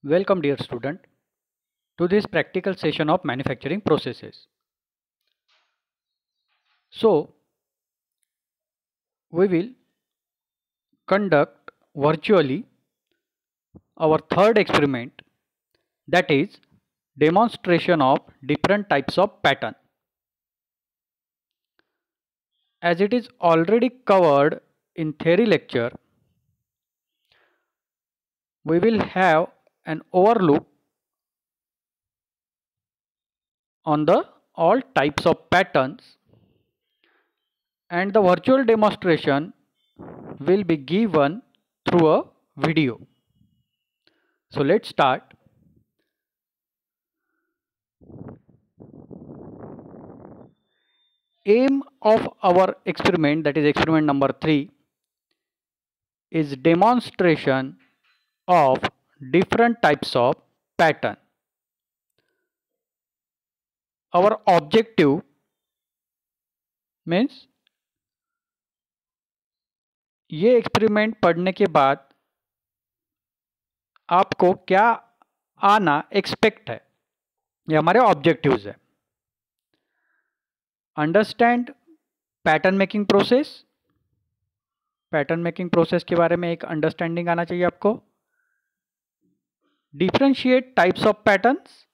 Welcome dear student to this practical session of manufacturing processes. So we will conduct virtually our third experiment, that is demonstration of different types of pattern. As it is already covered in theory lecture, we will have an overlook on the all types of patterns, and the virtual demonstration will be given through a video. So let's start. Aim of our experiment, that is experiment number 3, is demonstration of different types of pattern. Our objective means ये experiment पढ़ने के बाद आपको क्या आना expect है, ये हमारे ऑब्जेक्टिव्स है. Understand pattern making process. Pattern making process के बारे में एक अंडरस्टैंडिंग आना चाहिए आपको. Differentiate types of patterns.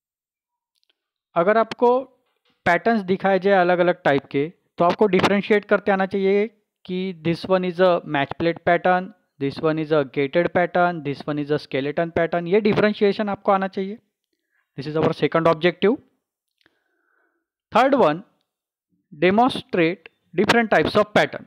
अगर आपको पैटर्न्स दिखाए जाए अलग अलग टाइप के, तो आपको डिफरेंशिएट करते आना चाहिए कि this one is a match plate pattern, this one is a gated pattern, this one is a skeleton pattern. ये डिफरेंशिएशन आपको आना चाहिए. This is our second objective. Third one, demonstrate different types of pattern.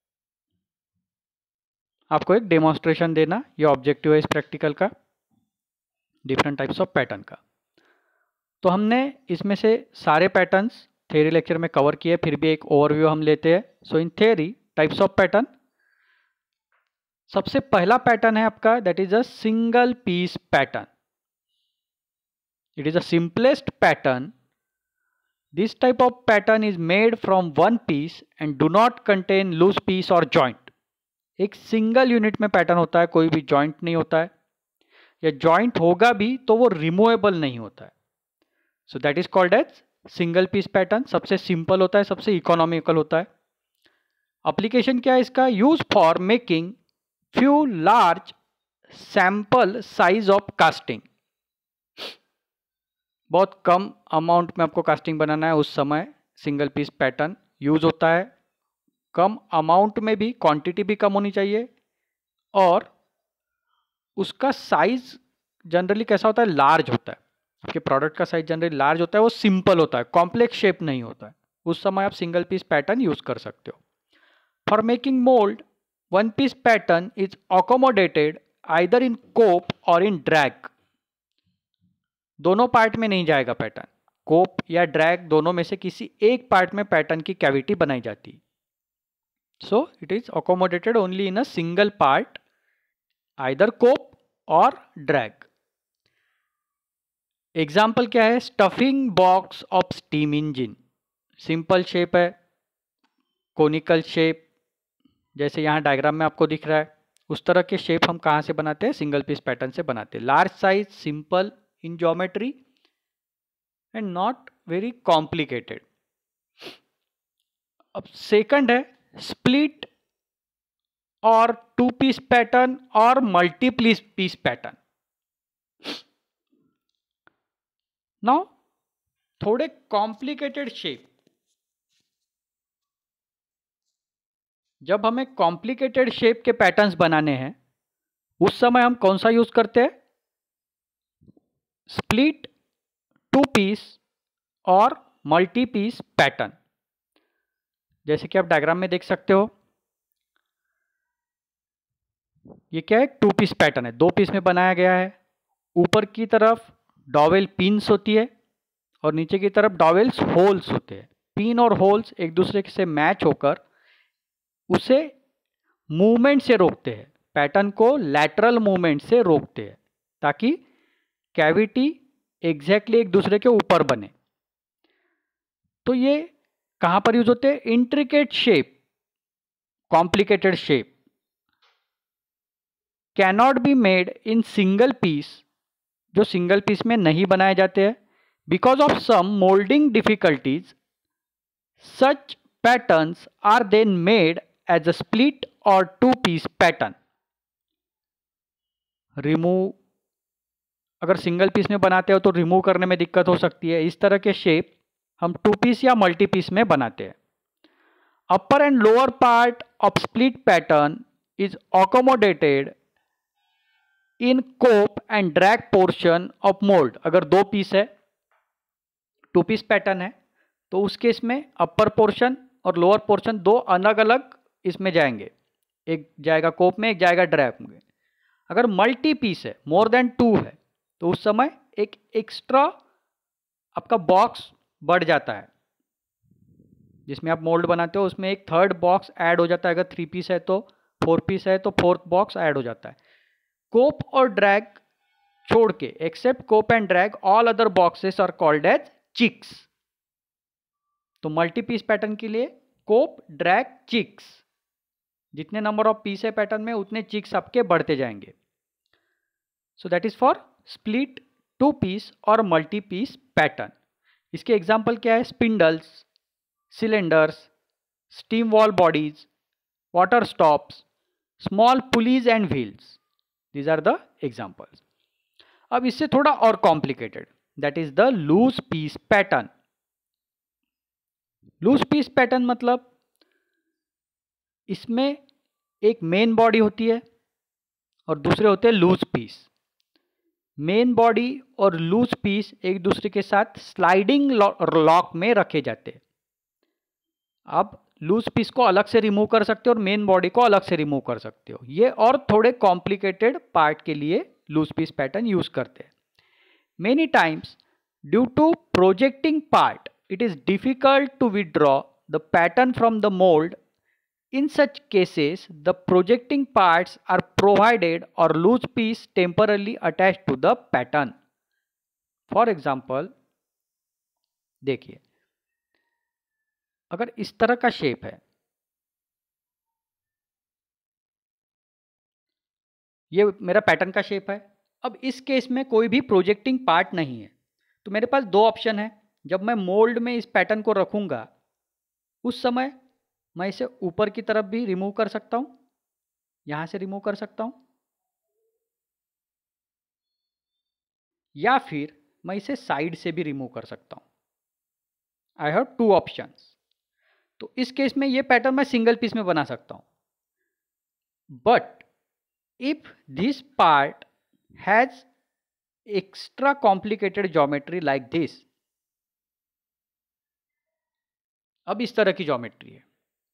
आपको एक demonstration देना, ये objective है इस प्रैक्टिकल का, डिफरेंट टाइप्स ऑफ पैटर्न का. तो हमने इसमें से सारे पैटर्न्स थ्योरी लेक्चर में कवर किए, फिर भी एक ओवरव्यू हम लेते हैं. So in theory types of pattern, सबसे पहला पैटर्न है आपका, that is a single piece pattern. It is a simplest pattern. This type of pattern is made from one piece and do not contain loose piece or joint. एक single unit में pattern होता है, कोई भी joint नहीं होता है, या जॉइंट होगा भी तो वो रिमूवेबल नहीं होता है. So that is called as single piece pattern. सबसे सिंपल होता है, सबसे इकोनॉमिकल होता है. एप्लीकेशन क्या है इसका? Use for making few large sample size of casting. बहुत कम अमाउंट में आपको कास्टिंग बनाना है, उस समय सिंगल पीस पैटर्न यूज होता है. कम अमाउंट में भी, क्वांटिटी भी कम होनी चाहिए, और उसका साइज जनरली कैसा होता है? लार्ज होता है. आपके प्रोडक्ट का साइज जनरली लार्ज होता है, वो सिंपल होता है, कॉम्प्लेक्स शेप नहीं होता है. उस समय आप सिंगल पीस पैटर्न यूज कर सकते हो. For making mould, one piece pattern is accommodated either in cope or in drag. दोनों पार्ट में नहीं जाएगा पैटर्न. कोप या ड्रैग दोनों में से किसी एक पार्ट में पैटर्न की कैविटी बनाई जाती है. So it is accommodated only in a single part, either cope or drag. Example क्या है? Stuffing box of steam engine. Simple shape है, कोनिकल शेप, जैसे यहाँ डायग्राम में आपको दिख रहा है. उस तरह के शेप हम कहाँ से बनाते हैं? सिंगल पीस पैटर्न से बनाते हैं. Large size, simple in geometry and not very complicated. अब सेकंड है split or two piece pattern or multi piece pattern. Now थोड़े कॉम्प्लिकेटेड शेप. जब हमें कॉम्प्लिकेटेड शेप के पैटर्न्स बनाने हैं, उस समय हम कौन सा यूज करते हैं? Split, two piece or multi piece pattern. जैसे कि आप डायग्राम में देख सकते हो, ये क्या है? टू पीस पैटर्न है, दो पीस में बनाया गया है. ऊपर की तरफ डॉवेल पिन्स होती है और नीचे की तरफ डॉवेल्स होल्स होते हैं. पिन और होल्स एक दूसरे से मैच होकर उसे मूवमेंट से रोकते हैं, पैटर्न को लैटरल मूवमेंट से रोकते हैं, ताकि कैविटी एग्जैक्टली एक दूसरे के ऊपर बने. तो ये कहां पर यूज होते हैं? Intricate shape, complicated shape cannot be made in single piece जो सिंगल पीस में नहीं बनाए जाते हैं। Because of some moulding difficulties such patterns are then made as a split or two piece pattern. Remove, अगर single piece में बनाते हो तो रिमूव करने में दिक्कत हो सकती है। इस तरह के शेप हम टू पीस या मल्टी पीस में बनाते हैं। Upper and lower part of split pattern is accommodated in cope and drag portion of mould. अगर दो पीस है, टू पीस पैटर्न है, तो उस केस में अपर पोर्शन और लोअर पोर्शन दो अलग अलग इसमें जाएंगे, एक जाएगा कोप में, एक जाएगा ड्रैग में। अगर मल्टी पीस है, मोर देन टू है, तो उस समय एक एक्स्ट्रा आपका बॉक्स बढ़ जाता है जिसमें आप मोल्ड बनाते हो, उसमें एक थर्ड बॉक्स ऐड हो जाता है। अगर थ्री पीस है तो, फोर पीस है तो फोर्थ बॉक्स ऐड हो जाता है। कोप और ड्रैग छोड़ के, except cope and drag, all other boxes are called as cheeks. तो मल्टी पीस पैटर्न के लिए कोप, ड्रैग, चिक्स, जितने नंबर ऑफ पीस है पैटर्न में उतने चिक्स आपके बढ़ते जाएंगे। So that is for split, two piece or multi piece pattern. इसके एग्जाम्पल क्या है? Spindles, cylinders, steam valve bodies, water stops, small pulleys and wheels, these are the examples. अब इससे थोड़ा और complicated, that is the loose piece pattern. Loose piece pattern मतलब इसमें एक मेन बॉडी होती है और दूसरे होते हैं लूज पीस। मेन बॉडी और लूज पीस एक दूसरे के साथ स्लाइडिंग लॉक में रखे जाते हैं। आप लूज पीस को अलग से रिमूव कर सकते हो और मेन बॉडी को अलग से रिमूव कर सकते हो। ये और थोड़े कॉम्प्लिकेटेड पार्ट के लिए लूज पीस पैटर्न यूज करते हैं। Many times due to projecting part it is difficult to withdraw the pattern from the mold. In such cases, the projecting parts are provided or loose piece temporarily attached to the pattern. For example, देखिए, अगर इस तरह का shape है, ये मेरा pattern का shape है। अब इस केस में कोई भी प्रोजेक्टिंग पार्ट नहीं है, तो मेरे पास दो ऑप्शन है। जब मैं मोल्ड में इस पैटर्न को रखूंगा उस समय मैं इसे ऊपर की तरफ भी रिमूव कर सकता हूं, यहां से रिमूव कर सकता हूं, या फिर मैं इसे साइड से भी रिमूव कर सकता हूं। I have two options. तो इस केस में ये पैटर्न मैं सिंगल पीस में बना सकता हूं। But if this part has extra complicated geometry like this, अब इस तरह की ज्योमेट्री है।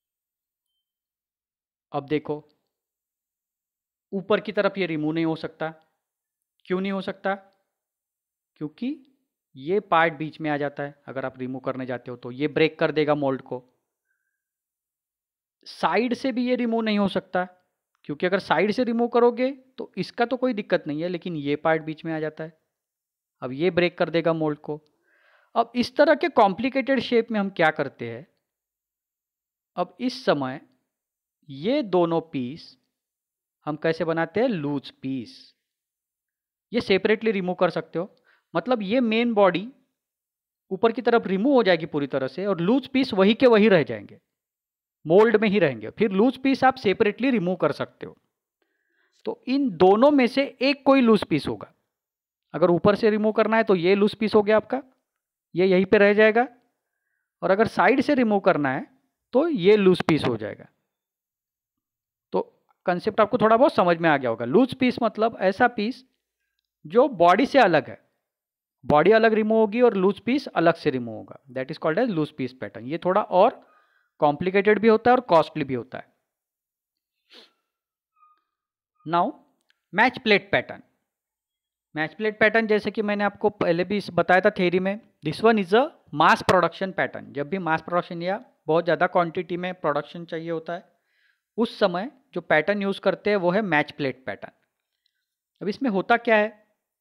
अब देखो, ऊपर की तरफ ये रिमूव नहीं हो सकता। क्यों नहीं हो सकता? क्योंकि ये पार्ट बीच में आ जाता है। अगर आप रिमूव करने जाते हो तो ये ब्रेक कर देगा मोल्ड को। साइड से भी ये रिमूव नहीं हो सकता, क्योंकि अगर साइड से रिमूव करोगे तो इसका तो कोई दिक्कत नहीं है, लेकिन ये पार्ट बीच में आ जाता है। अब ये ब्रेक कर देगा मोल्ड को। अब इस तरह के कॉम्प्लिकेटेड शेप में हम क्या करते हैं, अब इस समय ये दोनों पीस हम कैसे बनाते हैं? Loose piece. ये सेपरेटली रिमूव कर सकते हो। मतलब ये मेन बॉडी ऊपर की तरफ रिमूव हो जाएगी पूरी तरह से और लूज पीस वही के वही रह जाएंगे, मोल्ड में ही रहेंगे। फिर लूज पीस आप सेपरेटली रिमूव कर सकते हो। तो इन दोनों में से एक कोई लूज पीस होगा। अगर ऊपर से रिमूव करना है तो ये लूज पीस हो गया आपका, ये यहीं पे रह जाएगा। और अगर साइड से रिमूव करना है तो ये लूज पीस हो जाएगा। तो कंसेप्ट आपको थोड़ा बहुत समझ में आ गया होगा। लूज पीस मतलब ऐसा पीस जो बॉडी से अलग है, बॉडी अलग रिमूव होगी और लूज पीस अलग से रिमूव होगा। That is called as loose piece pattern. ये थोड़ा और कॉम्प्लिकेटेड भी होता है और कॉस्टली भी होता है। Now match plate pattern. Match plate pattern जैसे कि मैंने आपको पहले भी बताया था थ्योरी में, this one is a mass production pattern. जब भी मास प्रोडक्शन या बहुत ज़्यादा क्वांटिटी में प्रोडक्शन चाहिए होता है उस समय जो पैटर्न यूज करते हैं वो है मैच प्लेट पैटर्न। अब इसमें होता क्या है,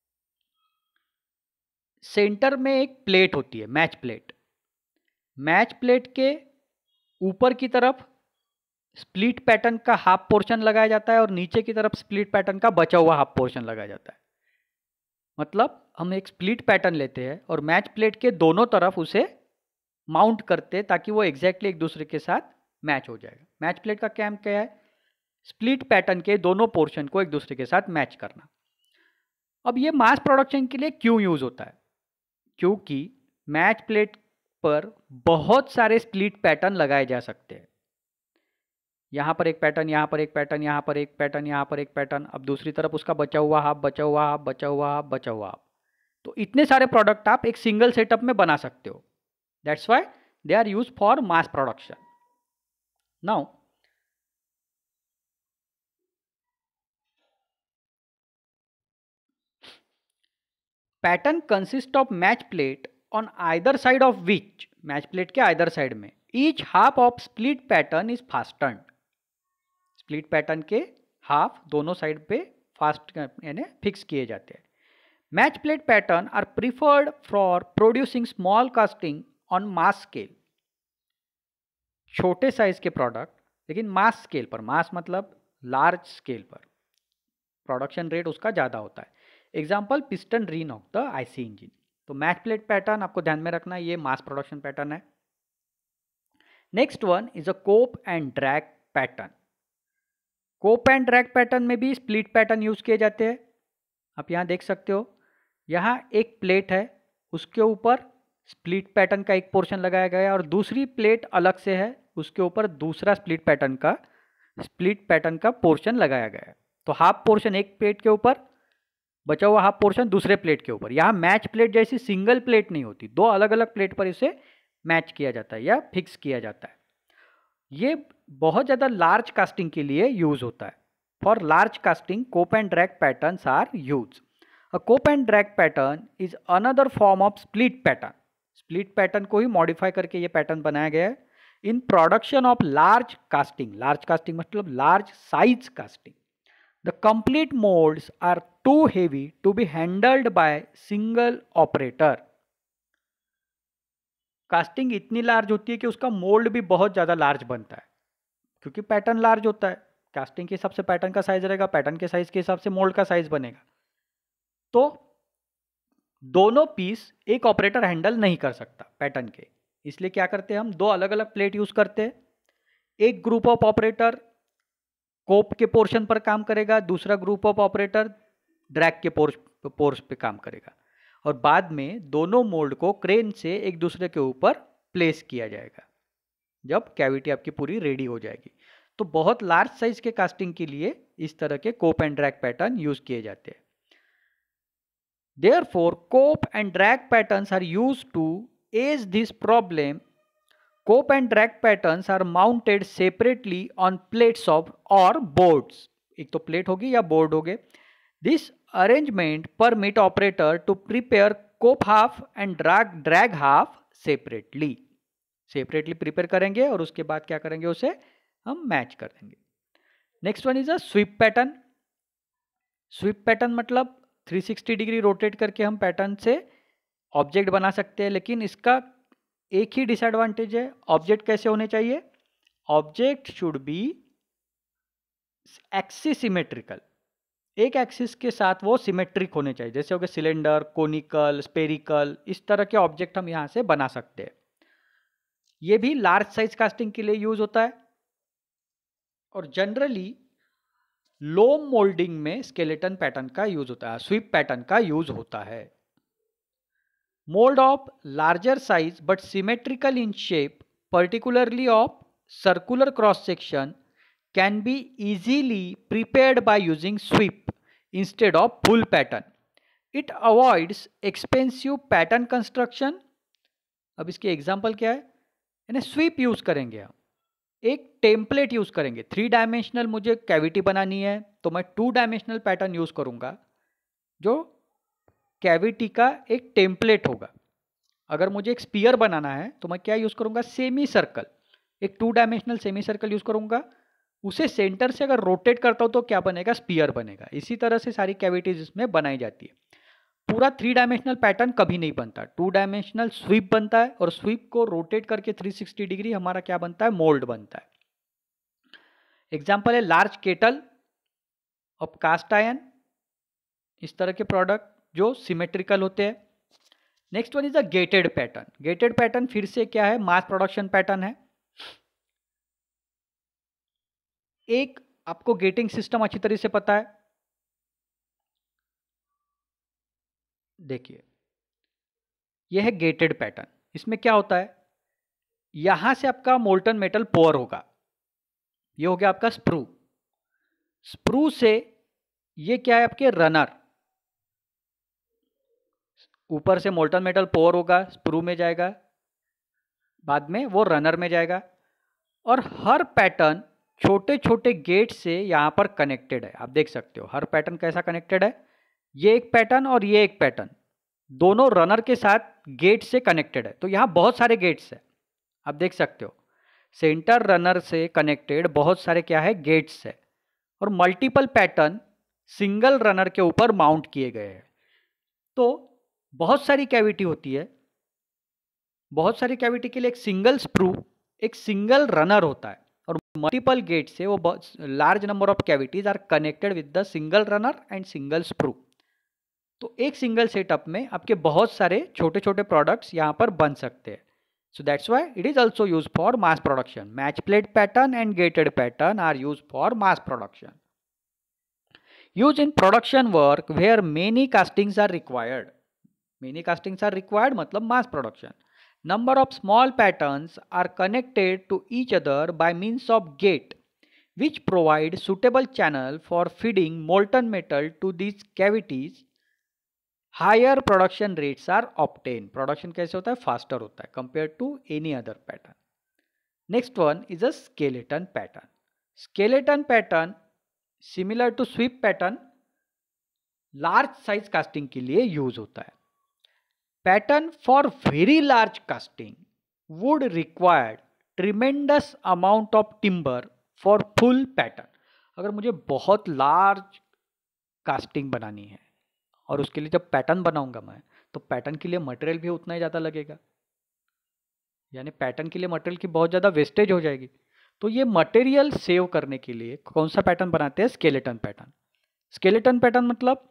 सेंटर में एक प्लेट होती है, मैच प्लेट। मैच प्लेट के ऊपर की तरफ स्प्लिट पैटर्न का हाफ पोर्शन लगाया जाता है और नीचे की तरफ स्प्लिट पैटर्न का बचा हुआ हाफ पोर्शन लगाया जाता है। मतलब हम एक स्प्लिट पैटर्न लेते हैं और मैच प्लेट के दोनों तरफ उसे माउंट करते हैं ताकि वो एग्जैक्टली एक दूसरे के साथ मैच हो जाएगा। मैच प्लेट का काम क्या है? स्प्लिट पैटर्न के दोनों पोर्शन को एक दूसरे के साथ मैच करना। अब ये मास प्रोडक्शन के लिए क्यों यूज होता है? क्योंकि मैच प्लेट पर बहुत सारे स्प्लिट पैटर्न लगाए जा सकते हैं। यहाँ पर एक पैटर्न, यहाँ पर एक पैटर्न, यहाँ पर एक पैटर्न, यहाँ पर एक पैटर्न, अब दूसरी तरफ उसका बचा हुआ हाफ, बचा हुआ हाफ, बचा हुआ हाफ, बचा हुआ हाफ। तो इतने सारे प्रोडक्ट आप एक सिंगल सेटअप में बना सकते हो। That's why they are use for mass production. Now pattern consist of match plate on either side of which, match plate के आइदर साइड में each half of split pattern is fastened. Split pattern के half दोनों side पे fast यानी fix किए जाते हैं। Match plate pattern are preferred for producing small casting on mass scale. छोटे साइज के प्रोडक्ट लेकिन मास स्केल पर, मास मतलब लार्ज स्केल पर प्रोडक्शन रेट उसका ज़्यादा होता है। Example piston ring of the IC engine. तो मैच प्लेट पैटर्न आपको ध्यान में रखना, ये मास प्रोडक्शन पैटर्न है। Next one is a cope and drag pattern. Cope and drag pattern में भी स्प्लिट पैटर्न यूज किए जाते हैं। आप यहाँ देख सकते हो, यहाँ एक प्लेट है, उसके ऊपर स्प्लिट पैटर्न का एक पोर्शन लगाया गया है और दूसरी प्लेट अलग से है, उसके ऊपर दूसरा स्प्लिट पैटर्न का पोर्शन लगाया गया है। तो हाफ पोर्शन एक प्लेट के ऊपर, बचा हुआ हाफ पोर्शन दूसरे प्लेट के ऊपर। यहाँ मैच प्लेट जैसी सिंगल प्लेट नहीं होती, दो अलग अलग प्लेट पर इसे मैच किया जाता है या फिक्स किया जाता है। ये बहुत ज़्यादा लार्ज कास्टिंग के लिए यूज होता है। For large casting cope and drag patterns are use. A cope and drag pattern is another form of split pattern. Split pattern को ही मॉडिफाई करके ये पैटर्न बनाया गया है in production of large casting. Large casting मतलब large size casting. The complete moulds are too heavy to be handled by single operator. Casting इतनी large होती है कि उसका मोल्ड भी बहुत ज़्यादा लार्ज बनता है, क्योंकि पैटर्न लार्ज होता है। कास्टिंग के हिसाब से पैटर्न का साइज रहेगा, पैटर्न के साइज के हिसाब से मोल्ड का साइज बनेगा। तो दोनों पीस एक ऑपरेटर हैंडल नहीं कर सकता पैटर्न के, इसलिए क्या करते हैं हम, दो अलग अलग प्लेट यूज करते हैं। एक ग्रुप ऑफ ऑपरेटर कोप के पोर्शन पर काम करेगा, दूसरा ग्रुप ऑफ ऑपरेटर ड्रैग के पोर्स पे काम करेगा, और बाद में दोनों मोल्ड को क्रेन से एक दूसरे के ऊपर प्लेस किया जाएगा जब कैविटी आपकी पूरी रेडी हो जाएगी। तो बहुत लार्ज साइज के कास्टिंग के लिए इस तरह के cope and drag pattern use किए जाते हैं। Therefore, cope and drag patterns are used to ease this problem. Cope and drag patterns are mounted separately on plates of or boards. एक तो प्लेट होगी या बोर्ड होगे। This arrangement permit operator to prepare cope half and drag half separately. Separately prepare करेंगे और उसके बाद क्या करेंगे, उसे हम मैच कर देंगे। Next one is a sweep pattern. Sweep pattern मतलब 360 डिग्री रोटेट करके हम पैटर्न से ऑब्जेक्ट बना सकते हैं, लेकिन इसका एक ही डिसएडवांटेज है। ऑब्जेक्ट कैसे होने चाहिए? Object should be axis symmetrical. एक एक्सिस के साथ वो सिमेट्रिक होने चाहिए, जैसे हो गए सिलेंडर, कोनिकल, स्पेरिकल, इस तरह के ऑब्जेक्ट हम यहां से बना सकते हैं। ये भी लार्ज साइज कास्टिंग के लिए यूज होता है और जनरली लोम मोल्डिंग में स्केलेटन पैटर्न का यूज होता है, स्वीप पैटर्न का यूज होता है। Mould of larger size but symmetrical in shape, particularly of circular cross section, can be easily prepared by using sweep instead of full pattern. It avoids expensive pattern construction. अब इसके example क्या है, यानी SVEEP use करेंगे हम, एक template use करेंगे। 3 dimensional मुझे कैविटी बनानी है तो मैं 2 डायमेंशनल पैटर्न यूज करूंगा जो कैविटी का एक टेम्पलेट होगा। अगर मुझे एक स्पीयर बनाना है तो मैं क्या यूज करूंगा, सेमी सर्कल, एक 2 डायमेंशनल सेमी सर्कल यूज करूंगा। उसे सेंटर से अगर रोटेट करता हूं तो क्या बनेगा, स्पीयर बनेगा। इसी तरह से सारी कैविटीज इसमें बनाई जाती है। पूरा 3 डायमेंशनल पैटर्न कभी नहीं बनता, 2 डायमेंशनल स्वीप बनता है और स्वीप को रोटेट करके 360 डिग्री हमारा क्या बनता है, मोल्ड बनता है। एग्जाम्पल है large kettle of cast iron, इस तरह के प्रोडक्ट जो सिमेट्रिकल होते हैं। Next one is a gated pattern. Gated pattern फिर से क्या है, मास प्रोडक्शन पैटर्न है। एक आपको गेटिंग सिस्टम अच्छी तरह से पता है, देखिए यह है गेटेड पैटर्न। इसमें क्या होता है, यहां से आपका मोल्टन मेटल पोर होगा, ये हो गया आपका स्प्रू। स्प्रू से ये क्या है, आपके रनर, ऊपर से मोल्टन मेटल पोर होगा, स्प्रू में जाएगा, बाद में वो रनर में जाएगा। और हर पैटर्न छोटे छोटे गेट से यहां पर कनेक्टेड है। आप देख सकते हो हर पैटर्न कैसा कनेक्टेड है, ये एक पैटर्न और ये एक पैटर्न, दोनों रनर के साथ गेट से कनेक्टेड है। तो यहां बहुत सारे गेट्स है, आप देख सकते हो सेंटर रनर से कनेक्टेड बहुत सारे क्या है, गेट्स है। और मल्टीपल पैटर्न सिंगल रनर के ऊपर माउंट किए गए हैं। तो बहुत सारी कैविटी होती है, बहुत सारी कैविटी के लिए एक सिंगल स्प्रू, एक सिंगल रनर होता है। और मल्टीपल गेट से वो large number of cavities are connected with the single runner and single sprue. तो एक सिंगल सेटअप में आपके बहुत सारे छोटे छोटे प्रोडक्ट्स यहां पर बन सकते हैं। So that's why it is also used for mass production. Match plate pattern and gated pattern are used for mass production. Used in production work where many castings are required. Many castings are required मतलब mass production. Number of small patterns are connected to each other by means of gate, which provide suitable channel for feeding molten metal to these cavities. Higher production rates are obtain. Production कैसे होता है, faster होता है compare to any other pattern. Next one is a skeleton pattern. Skeleton pattern similar to sweep pattern large size casting के लिए use होता है। Pattern for very large casting would required tremendous amount of timber for full pattern. अगर मुझे बहुत large casting बनानी है और उसके लिए जब पैटर्न बनाऊंगा मैं, तो पैटर्न के लिए मटेरियल भी उतना ही ज़्यादा लगेगा, यानी पैटर्न के लिए मटेरियल की बहुत ज़्यादा वेस्टेज हो जाएगी। तो ये मटेरियल सेव करने के लिए कौन सा पैटर्न बनाते हैं, स्केलेटन पैटर्न। स्केलेटन पैटर्न मतलब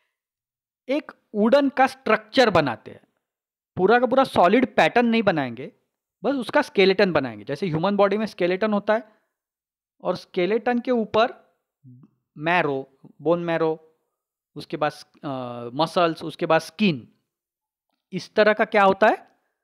एक वुडन का स्ट्रक्चर बनाते हैं, पूरा का पूरा सॉलिड पैटर्न नहीं बनाएंगे, बस उसका स्केलेटन बनाएंगे। जैसे ह्यूमन बॉडी में स्केलेटन होता है और स्केलेटन के ऊपर मैरो, बोन मैरो, उसके बाद मसल्स, उसके बाद स्किन, इस तरह का क्या होता है,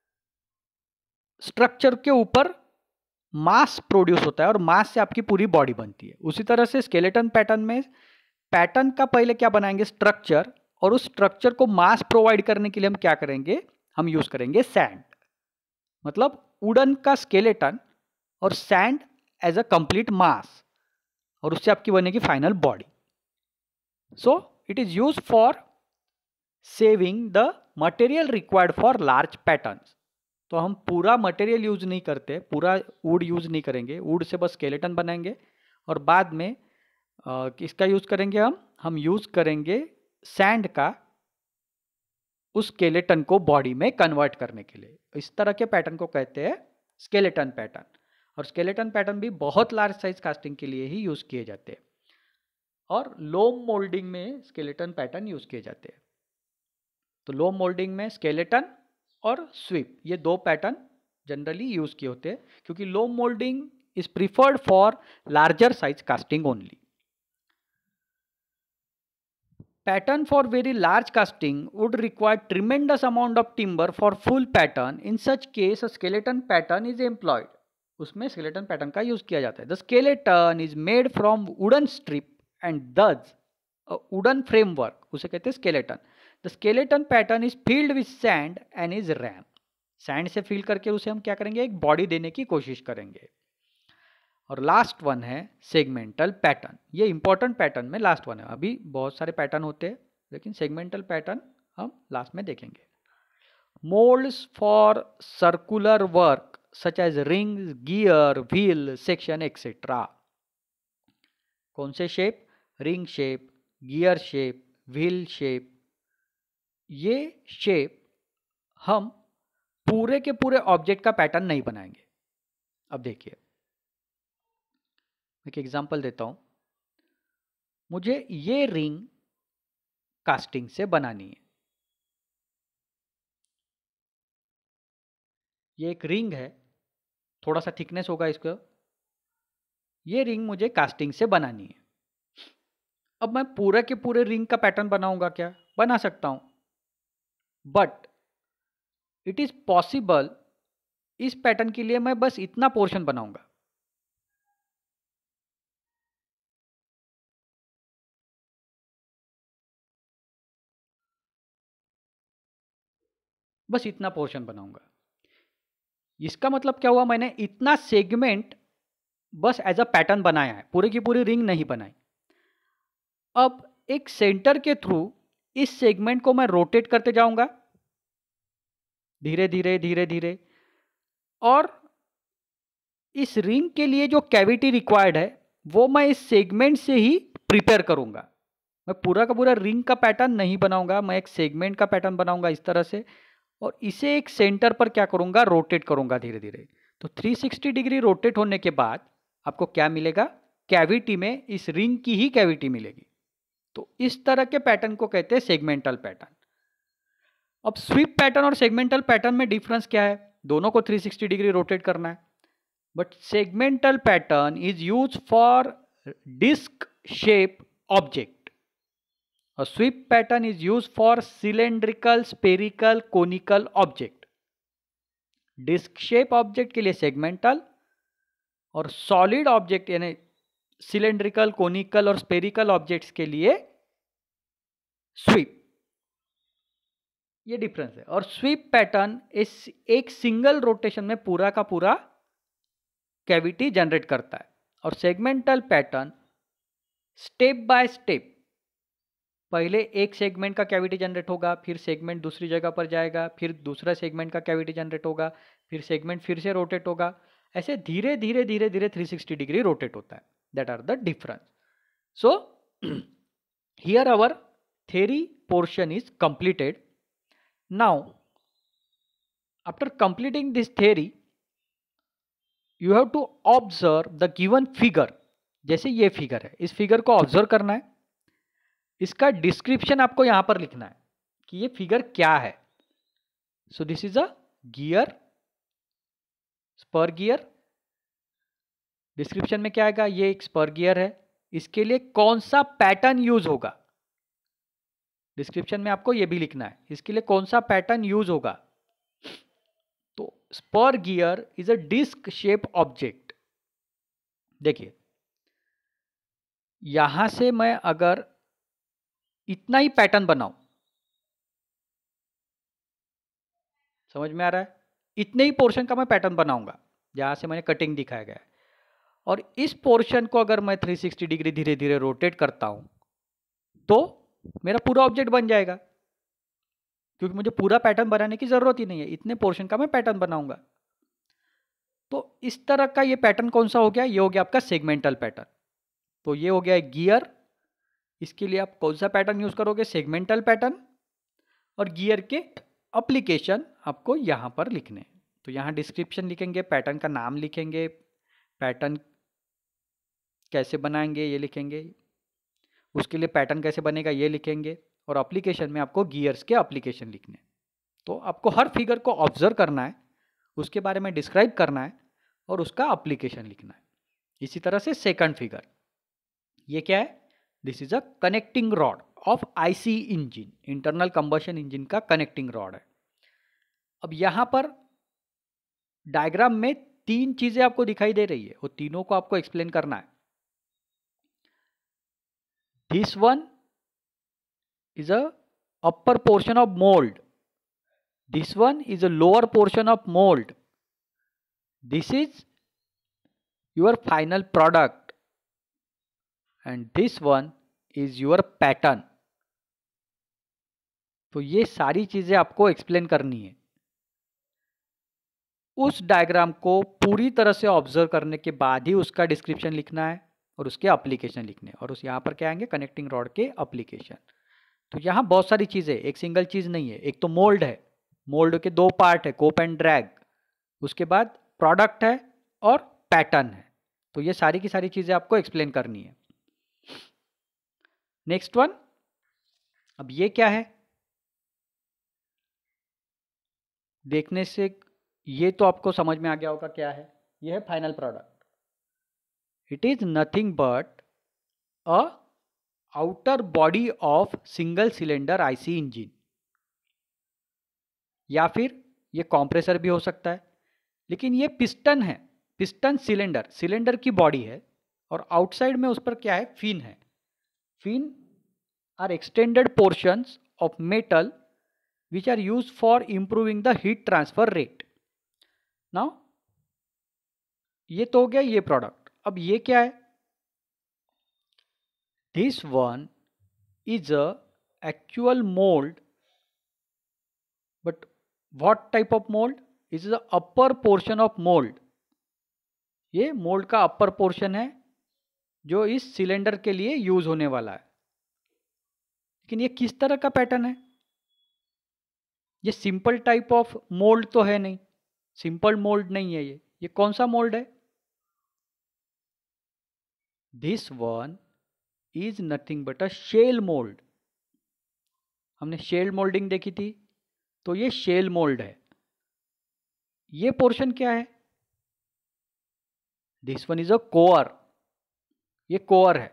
स्ट्रक्चर के ऊपर मास प्रोड्यूस होता है और मास से आपकी पूरी बॉडी बनती है। उसी तरह से स्केलेटन पैटर्न में पैटर्न का पहले क्या बनाएंगे, स्ट्रक्चर, और उस स्ट्रक्चर को मास प्रोवाइड करने के लिए हम क्या करेंगे, हम यूज करेंगे सैंड। मतलब वुडन का स्केलेटन और sand as a complete mass, और उससे आपकी बनेगी final body. So it is used for saving the material required for large patterns. तो हम पूरा मटेरियल यूज नहीं करते, पूरा वुड यूज नहीं करेंगे, वुड से बस स्केलेटन बनाएंगे और बाद में किसका यूज करेंगे, हम यूज करेंगे सैंड का उस स्केलेटन को बॉडी में कन्वर्ट करने के लिए। इस तरह के पैटर्न को कहते हैं स्केलेटन पैटर्न। और स्केलेटन पैटर्न भी बहुत लार्ज साइज कास्टिंग के लिए ही यूज किए जाते हैं और लोम मोल्डिंग में स्केलेटन पैटर्न यूज किए जाते हैं। तो लोम मोल्डिंग में स्केलेटन और स्वीप, ये दो पैटर्न जनरली यूज किए होते हैं, क्योंकि loam moulding is preferred for larger size casting only. Pattern for very large casting would require tremendous amount of timber for full pattern. In such case skeleton pattern is employed. उसमें skeleton pattern का use किया जाता है। The skeleton is made from wooden strip and thus a wooden framework, उसे कहते हैं skeleton. The skeleton pattern is filled with sand and is ram. Sand से fill करके उसे हम क्या करेंगे, एक बॉडी देने की कोशिश करेंगे। और लास्ट वन है सेगमेंटल पैटर्न। ये इंपॉर्टेंट पैटर्न में लास्ट वन है। अभी बहुत सारे पैटर्न होते हैं लेकिन सेगमेंटल पैटर्न हम लास्ट में देखेंगे। Moulds for circular work such as rings, gear, wheel, section etcetera. कौन से shape, ring shape, gear shape, wheel shape, ये शेप हम पूरे के पूरे ऑब्जेक्ट का पैटर्न नहीं बनाएंगे। अब देखिए एक एग्जांपल देता हूं। मुझे ये रिंग कास्टिंग से बनानी है, ये एक रिंग है, थोड़ा सा थिकनेस होगा इसका। ये रिंग मुझे कास्टिंग से बनानी है। अब मैं पूरा के पूरे रिंग का पैटर्न बनाऊंगा क्या? बना सकता हूं, बट इट इज पॉसिबल इस पैटर्न के लिए मैं बस इतना पोर्शन बनाऊंगा। बस इतना पोर्शन बनाऊंगा। इसका मतलब क्या हुआ? मैंने इतना सेगमेंट बस एज अ पैटर्न बनाया है, पूरी की पूरी रिंग नहीं बनाई। अब एक सेंटर के थ्रू इस सेगमेंट को मैं रोटेट करते जाऊंगा धीरे धीरे धीरे धीरे, और इस रिंग के लिए जो कैविटी रिक्वायर्ड है वो मैं इस सेगमेंट से ही प्रिपेयर करूंगा। मैं पूरा का पूरा रिंग का पैटर्न नहीं बनाऊंगा, मैं एक सेगमेंट का पैटर्न बनाऊंगा इस तरह से, और इसे एक सेंटर पर क्या करूंगा? रोटेट करूंगा धीरे धीरे। तो 360 डिग्री रोटेट होने के बाद आपको क्या मिलेगा? कैविटी में इस रिंग की ही कैविटी मिलेगी। तो इस तरह के पैटर्न को कहते हैं सेगमेंटल पैटर्न। अब स्वीप पैटर्न और सेगमेंटल पैटर्न में डिफरेंस क्या है? दोनों को 360 डिग्री रोटेट करना है, but segmental pattern is use for disc shape object, a sweep pattern is used for cylindrical, spherical, conical object. Disc shape object के लिए सेगमेंटल, और सॉलिड ऑब्जेक्ट यानी सिलेंड्रिकल, कोनिकल और स्पेरिकल ऑब्जेक्ट्स के लिए SVEEP. ये डिफरेंस है। और स्वीप पैटर्न इस एक सिंगल रोटेशन में पूरा का पूरा कैविटी जनरेट करता है, और segmental pattern step by step पहले एक सेगमेंट का कैविटी जनरेट होगा, फिर सेगमेंट दूसरी जगह पर जाएगा, फिर दूसरा सेगमेंट का कैविटी जनरेट होगा, फिर सेगमेंट फिर से रोटेट होगा, ऐसे धीरे धीरे धीरे धीरे 360 डिग्री रोटेट होता है। That are the difference. So here our theory portion is completed. Now after completing this theory you have to observe the given figure. जैसे ये फिगर है, इस फिगर को ऑब्जर्व करना है, इसका डिस्क्रिप्शन आपको यहां पर लिखना है कि ये फिगर क्या है। So this is a gear, spur gear. Description में क्या आएगा? ये एक स्पर गियर है, इसके लिए कौन सा पैटर्न यूज होगा, डिस्क्रिप्शन में आपको ये भी लिखना है, इसके लिए कौन सा पैटर्न यूज होगा। तो spur gear is a disc shape object. देखिए यहां से मैं अगर इतना ही पैटर्न बनाऊं, समझ में आ रहा है? इतने ही पोर्शन का मैं पैटर्न बनाऊंगा जहां से मैंने कटिंग दिखाया गया है, और इस पोर्शन को अगर मैं 360 डिग्री धीरे धीरे रोटेट करता हूं तो मेरा पूरा ऑब्जेक्ट बन जाएगा, क्योंकि मुझे पूरा पैटर्न बनाने की जरूरत ही नहीं है, इतने पोर्शन का मैं पैटर्न बनाऊंगा। तो इस तरह का ये पैटर्न कौन सा हो गया? ये हो गया आपका सेगमेंटल पैटर्न। तो ये हो गया एक गियर, इसके लिए आप कौन सा पैटर्न यूज करोगे? Segmental pattern. और गियर के एप्लीकेशन आपको यहां पर लिखने हैं। तो यहां डिस्क्रिप्शन लिखेंगे, पैटर्न का नाम लिखेंगे, पैटर्न कैसे बनाएंगे ये लिखेंगे, उसके लिए पैटर्न कैसे बनेगा ये लिखेंगे, और एप्लीकेशन में आपको गियर्स के एप्लीकेशन लिखने हैं। तो आपको हर फिगर को ऑब्जर्व करना है, उसके बारे में डिस्क्राइब करना है, और उसका एप्लीकेशन लिखना है। इसी तरह से सेकंड फिगर, ये क्या है? This is a connecting rod of IC engine, internal combustion engine का कनेक्टिंग रॉड है। अब यहां पर डायग्राम में तीन चीजें आपको दिखाई दे रही है, वो तीनों को आपको एक्सप्लेन करना है। This one is a upper portion of mould, this one is a lower portion of mold, this is your final product, and this one is your pattern. तो ये सारी चीजें आपको एक्सप्लेन करनी है। उस डायग्राम को पूरी तरह से ऑब्जर्व करने के बाद ही उसका डिस्क्रिप्शन लिखना है और उसके एप्लीकेशन लिखने हैं, और उस यहाँ पर क्या आएंगे? कनेक्टिंग रॉड के एप्लीकेशन। तो यहाँ बहुत सारी चीजें, एक सिंगल चीज नहीं है। एक तो मोल्ड है, मोल्ड के दो पार्ट है, कोप एंड ड्रैग, उसके बाद प्रोडक्ट है और पैटर्न है। तो ये सारी की सारी चीजें आपको एक्सप्लेन करनी है। नेक्स्ट वन, अब ये क्या है? देखने से ये तो आपको समझ में आ गया होगा क्या है। ये है final product. It is nothing but a outer body of single cylinder IC engine, या फिर ये कॉम्प्रेसर भी हो सकता है, लेकिन ये पिस्टन है। पिस्टन सिलेंडर, सिलेंडर की बॉडी है और आउटसाइड में उस पर क्या है, फिन है। Fin are extended portions of metal which are use for improving the heat transfer rate. Now ये तो हो गया ये प्रोडक्ट। अब ये क्या है, this one is a actual mould, but what type of mould, is the upper portion of mould. ये मोल्ड का अपर पोर्शन है जो इस सिलेंडर के लिए यूज होने वाला है। लेकिन ये किस तरह का पैटर्न है, ये सिंपल टाइप ऑफ मोल्ड तो है नहीं, सिंपल मोल्ड नहीं है ये कौन सा मोल्ड है, this one is nothing but a shell mould. हमने शेल मोल्डिंग देखी थी, तो ये शेल मोल्ड है। ये पोर्शन क्या है, this one is a core, ये कोर है।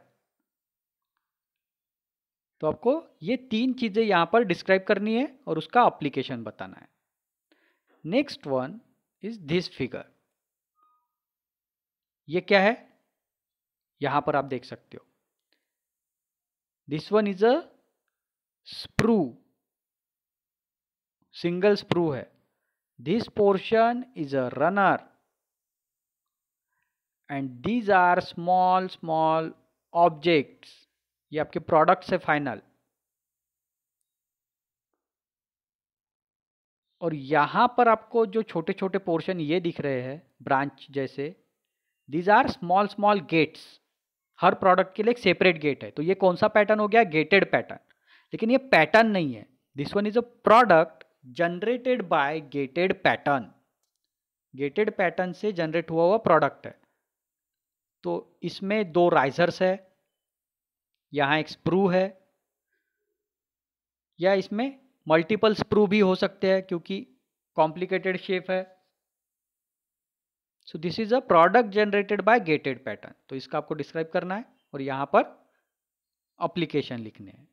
तो आपको ये तीन चीजें यहां पर डिस्क्राइब करनी है और उसका एप्लीकेशन बताना है। Next one is this figure. ये क्या है, यहां पर आप देख सकते हो, this one is a sprue, single sprue है। This portion is a runner and these are small small objects. ये आपके प्रोडक्ट्स है फाइनल। और यहां पर आपको जो छोटे छोटे पोर्शन ये दिख रहे हैं ब्रांच जैसे, these are small small gates. हर प्रोडक्ट के लिए एक सेपरेट गेट है। तो ये कौन सा पैटर्न हो गया, गेटेड पैटर्न। लेकिन ये पैटर्न नहीं है, this one is a product generated by gated pattern. Gated pattern से जनरेट हुआ हुआ प्रोडक्ट है। तो इसमें दो राइजर्स है, यहां एक स्प्रू है, या इसमें मल्टीपल स्प्रू भी हो सकते हैं क्योंकि कॉम्प्लिकेटेड शेप है। So this is a product generated by gated pattern. तो इसका आपको डिस्क्राइब करना है और यहां पर एप्लीकेशन लिखने हैं।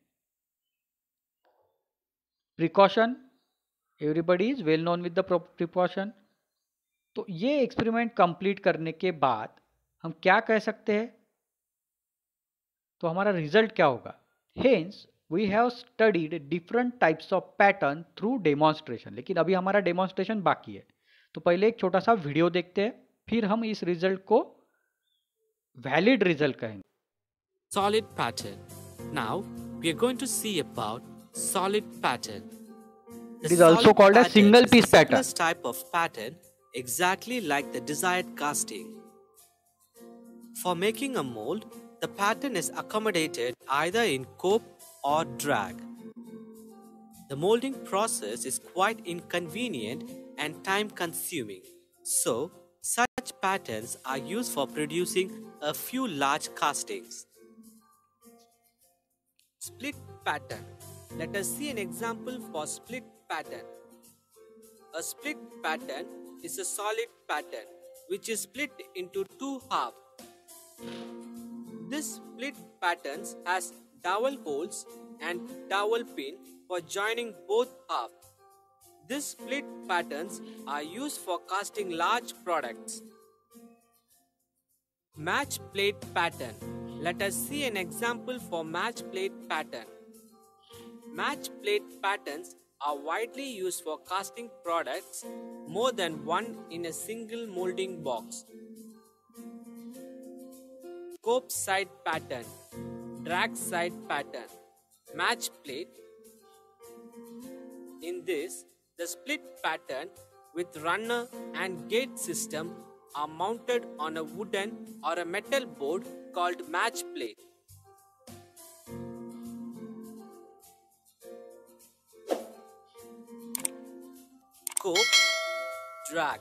Precaution, everybody is well known with the precaution. तो ये एक्सपेरिमेंट कंप्लीट करने के बाद हम क्या कह सकते हैं, तो हमारा रिजल्ट क्या होगा, hence we have studied different types of pattern through demonstration. लेकिन अभी हमारा डेमोन्स्ट्रेशन बाकी है, तो पहले एक छोटा सा वीडियो देखते हैं, फिर हम इस रिजल्ट को वैलिड रिजल्ट कहेंगे। Solid pattern. Now we are going to see about solid pattern. It is also called as single piece pattern. The simplest type of pattern, exactly like the desired casting. For making a mold, the pattern is accommodated either in cope or drag. The molding process is quite inconvenient and time-consuming, so such patterns are used for producing a few large castings. Split pattern. Let us see an example for split pattern. A split pattern is a solid pattern which is split into two halves. This split pattern has dowel holes and dowel pin for joining both halves. These split patterns are used for casting large products. Match plate pattern. Let us see an example for match plate pattern. Match plate patterns are widely used for casting products more than one in a single molding box. Cope side pattern, drag side pattern, match plate. In this, the split pattern with runner and gate system are mounted on a wooden or a metal board called match plate. Cope, drag.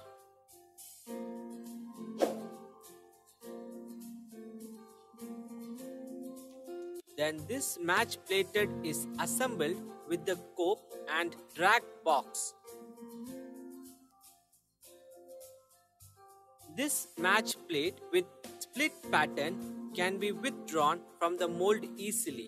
Then this match plated is assembled with the cope and drag box. This match plate with split pattern can be withdrawn from the mold easily.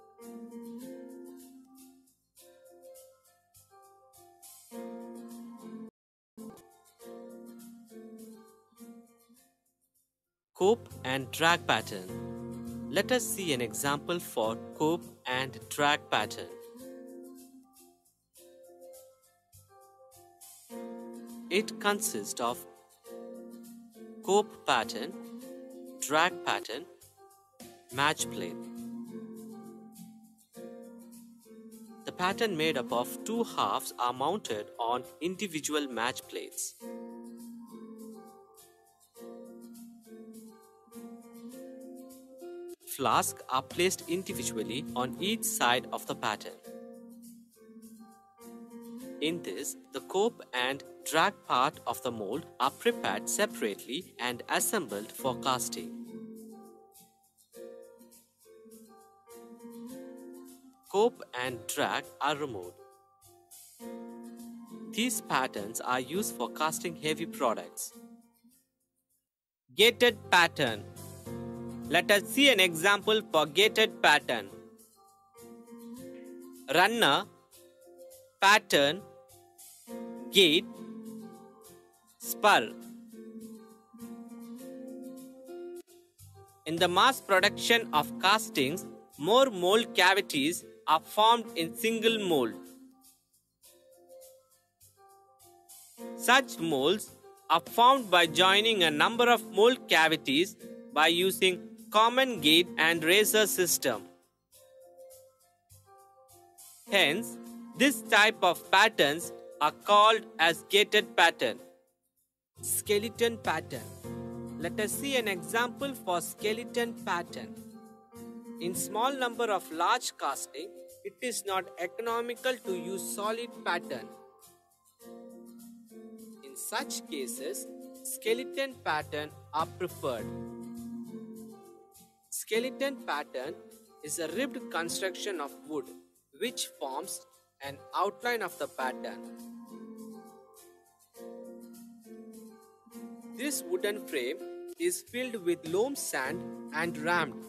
Cope and drag pattern. Let us see an example for cope and drag pattern. It consists of cope pattern, drag pattern, match plate. The pattern made up of two halves are mounted on individual match plates. Flasks are placed individually on each side of the pattern. In this, the cope and drag part of the mold are prepared separately and assembled for casting. Cope and drag are removed. These patterns are used for casting heavy products. Gated pattern. Let us see an example for gated pattern. Runner, pattern, gate, spur. In the mass production of castings, more mold cavities are formed in single mold. Such molds are formed by joining a number of mold cavities by using common gate and razor system. Hence, this type of patterns are called as gated pattern. Skeleton pattern. Let us see an example for skeleton pattern. In small number of large casting, it is not economical to use solid pattern. In such cases, skeleton pattern are preferred. Skeleton pattern is a ribbed construction of wood which forms an outline of the pattern. This wooden frame is filled with loam sand and rammed.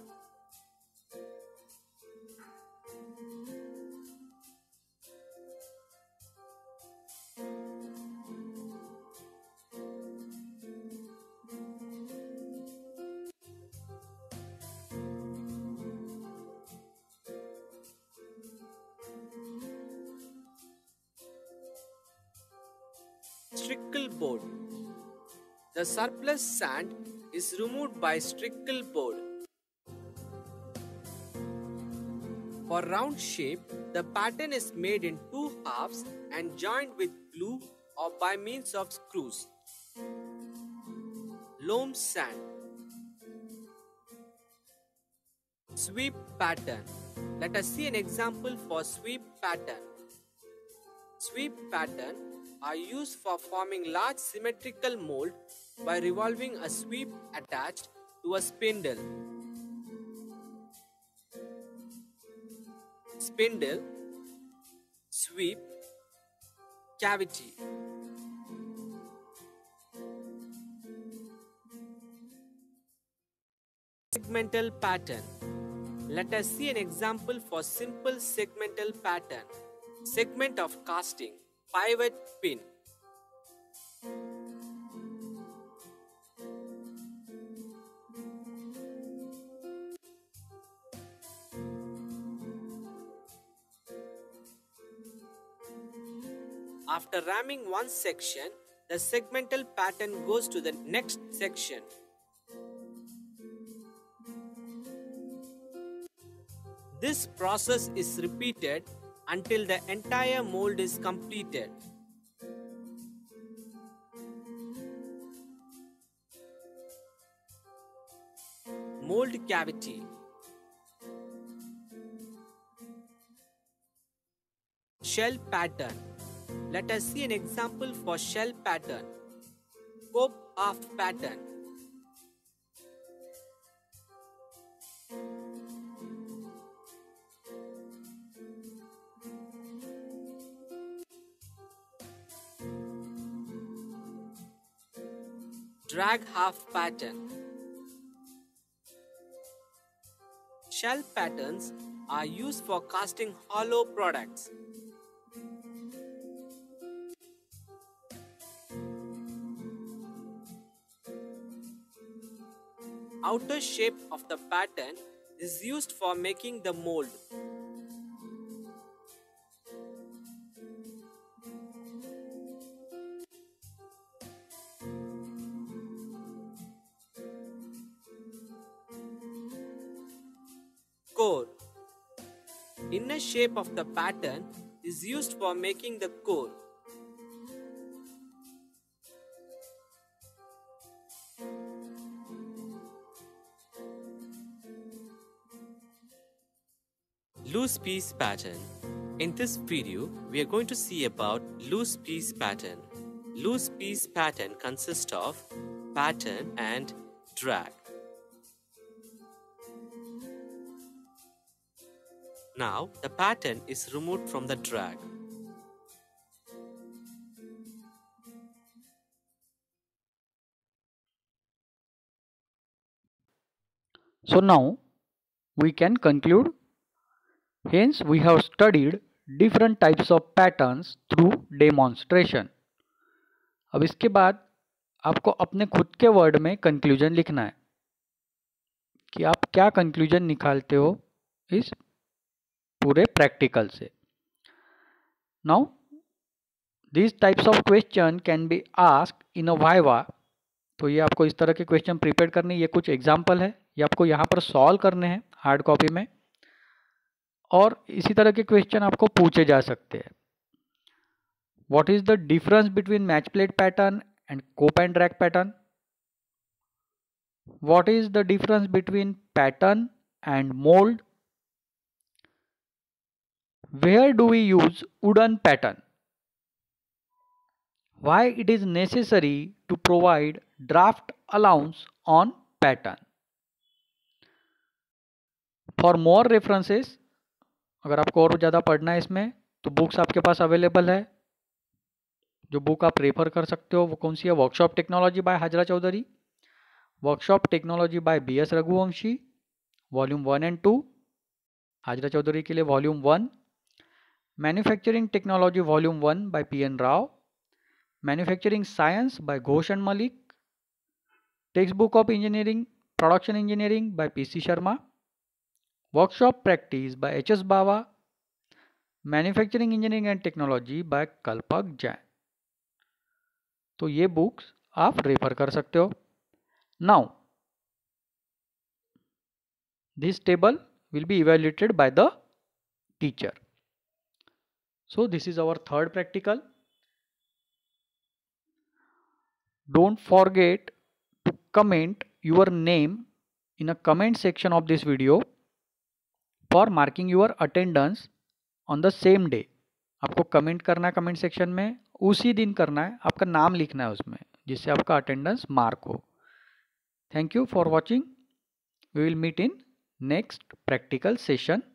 Strickle board. The surplus sand is removed by strickle board. For round shape, the pattern is made in two halves and joined with glue or by means of screws. Loam sand. Sweep pattern. Let us see an example for sweep pattern. Sweep pattern are used for forming large symmetrical mold by revolving a sweep attached to a spindle. Spindle, sweep, cavity. Segmental pattern. Let us see an example for simple segmental pattern. Segment of casting, pivot pin. After ramming one section, the segmental pattern goes to the next section. This process is repeated until the entire mold is completed. Mold cavity. Shell pattern. Let us see an example for shell pattern. Cope half pattern. Drag half pattern. Shelf patterns are used for casting hollow products. Outer shape of the pattern is used for making the mold. Core. Inner shape of the pattern is used for making the core. Loose piece pattern. In this video, we are going to see about loose piece pattern. Loose piece pattern consists of pattern and drag. Now, the pattern is removed from the drag. So now we can conclude. Hence, we have studied different types of patterns through demonstration. अब इसके बाद आपको अपने खुद के word में conclusion लिखना है कि आप क्या कंक्लूजन निकालते हो इस पूरे प्रैक्टिकल से. Now this types of question can be asked in a viva. तो ये आपको इस तरह के क्वेश्चन प्रिपेयर करने, ये कुछ एग्जाम्पल है, ये आपको यहाँ पर सॉल्व करने हैं हार्ड कॉपी में, और इसी तरह के क्वेश्चन आपको पूछे जा सकते हैं. What is the difference between match plate pattern and cope and drag pattern? What is the difference between pattern and mould? Where do we use wooden pattern? Why it is necessary to provide draft allowance on pattern? For more references, अगर आपको और ज़्यादा पढ़ना है इसमें तो books आपके पास available है. जो बुक आप रेफर कर सकते हो वो कौन सी है? Workshop technology by Hajra Choudhury, workshop technology by BS Raghuvanshi, volume 1 and 2, Hajra Choudhury के लिए volume 1, manufacturing technology volume 1 by PN Rao, Manufacturing Science by Ghosh and Malik, Textbook of Engineering, Production Engineering by PC Sharma, Workshop Practice by HS Bava, Manufacturing Engineering and Technology by Kalpak Jain. तो ये books आप refer कर सकते हो. Now this table will be evaluated by the teacher. So this is our third practical. Don't forget to comment your name in a comment section of this video for marking your attendance on the same day. आपको comment करना है comment section में, उसी दिन करना है, आपका नाम लिखना है उसमें जिससे आपका अटेंडेंस मार्क हो. Thank you for watching. We will meet in next practical session.